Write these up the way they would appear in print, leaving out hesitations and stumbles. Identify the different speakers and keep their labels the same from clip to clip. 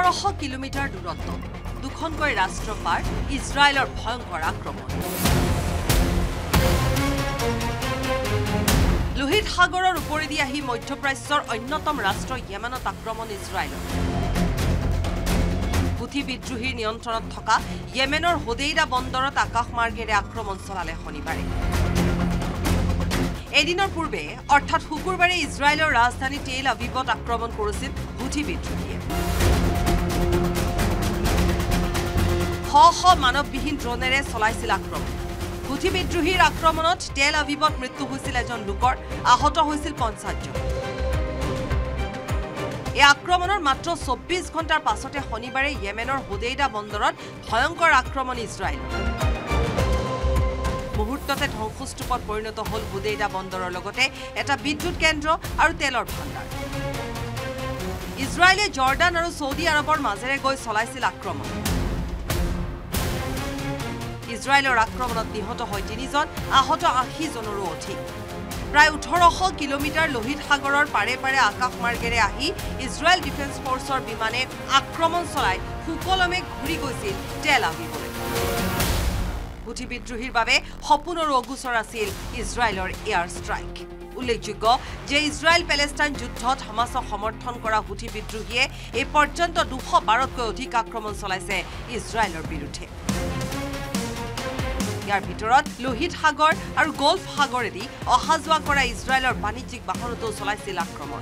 Speaker 1: 1800 kilometre দূৰত্ব দুখনকৈ ৰাষ্ট্ৰ পাৰ ইজৰাইলৰ ভয়ংকৰ আক্ৰমণ লোহিত সাগৰৰ ওপৰেদি আহি মধ্যপ্ৰাচ্যৰ অন্যতম ৰাষ্ট্ৰ ইয়েমেনত আক্ৰমণ ইজৰাইলৰ হুথি বিদ্ৰোহীৰ নিয়ন্ত্ৰণত থকা ইয়েমেনৰ হোদেইদা বন্দৰত আকাশমাৰ্গেৰে আক্ৰমণ চলালে শনিবাৰে এদিনৰ পূৰ্বে অৰ্থাৎ শুকুৰবাৰে ইজৰাইলৰ ৰাজধানী টেল আভিভত আক্ৰমণ কৰিছিল হুথি বিদ্ৰোহীয়ে মানৱবিহীন ড্ৰোনেৰে চলাইছিল আক্ৰমণ হুথি বিদ্ৰোহীৰ আক্ৰমণত টেল আভিভত মৃত্যু হৈছিল এজন লোকৰ আহত হৈছিল 50 জন এই আক্ৰমণৰ মাত্ৰ 24 ঘণ্টাৰ পাছতে শনিবাৰে ইয়েমেনৰ হোদেইদা বন্দৰত ভয়ংকৰ আক্ৰমণ ইজৰাইলৰ মুহূৰ্ততে ধ্বংসস্তূপত পৰিণত হল হোদেইদা বন্দৰৰ লগতে এটা বিদ্যুৎ কেন্দ্ৰ আৰু তেলৰ ভাণ্ডাৰ ইজৰাইলে জৰ্ডান আৰু সৌদি আৰবৰ মাজেৰে গৈ চলাইছিল আক্ৰমণ ইজৰাইলৰ আক্ৰমণত নিহত হয় 3 জন আহত 80 জনৰো অধিক প্ৰায় 1800 কিলোমিটাৰ লোহিত সাগৰৰ পাৰে পাৰে আকাশমাৰ্গেৰে আহি ইজৰাইল ডিফেন্স ফৰ্চৰ বিমানে আক্ৰমণ চলাই সুকলমে ঘূৰি গৈছিল টেল আভিভলৈ হুথি বিদ্ৰোহীৰ বাবে সপোনৰ অগোচৰ আছিল ইজৰাইলৰ এয়াৰ ষ্ট্ৰাইক উল্লেখযোগ্য যে ইজৰাইল পেলেষ্টাইন যুদ্ধত হামাসক সমৰ্থন কৰা হুথি বিদ্ৰোহীয়ে এই পৰ্যন্ত 212তকৈ অধিক আক্ৰমণ চলাইছে ইজৰাইলৰ বিৰুদ্ধে ইয়াৰ ভিতৰত লোহিত সাগৰ আৰু গল্ফ সাগৰেদি অহা যোৱা কৰা ইজৰাইলৰ বাণিজ্যিক বাহনতো চলাইছিল আক্ৰমণ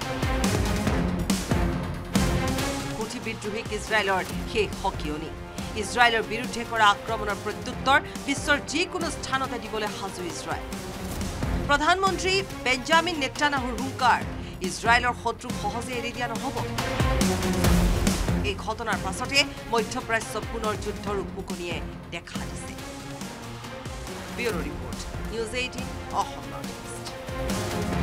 Speaker 1: হুথি বিদ্ৰোহীক ইজৰাইলৰ শেষ হকিয়নি ইজৰাইলৰ বিৰুদ্ধে কৰা আক্ৰমণৰ প্ৰত্যুত্তৰ বিশ্বৰ যিকোনো স্থানতে দিবলৈ সাজু ইজৰাইল প্ৰধানমন্ত্ৰী বেঞ্জামিন নেতান্যাহুৰ হুংকাৰ ইজৰাইলৰ শত্ৰুক সহজে এৰি দিয়া নহব এই ঘটনাৰ পাছতে মধ্যপ্ৰাচ্য পুনৰ যুদ্ধৰ উকমুকনিয়ে দেখা দিছে Bureau Report, News18 Assam Northeast.